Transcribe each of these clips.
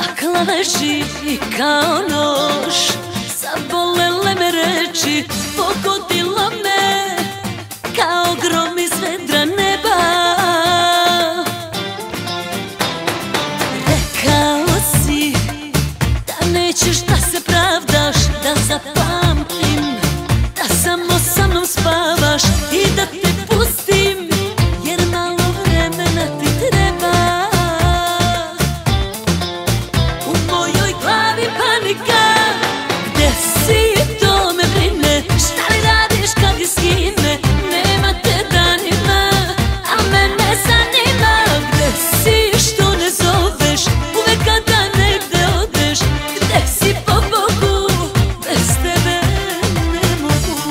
stakla leži kao nož, zabolele me reči, pogodilo me kao grom iz vedra neba. Rekao si da nećeš da se pravdaš, da zapamtim da samo sa mnom spavaš i da te pustim, jer malo vremena ti treba. U mojoj glavi panika, gde si, to me brine, šta li radiš kad je skine, nema te danima, a mene zanima. Gde si, što ne zoveš, uvek kada negde odeš, gde si po Bogu, bez tebe ne mogu.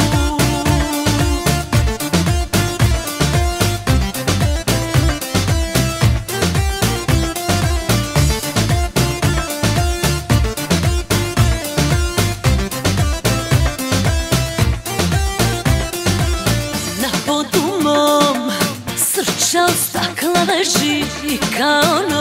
Na podu mom srčao stakla leži kao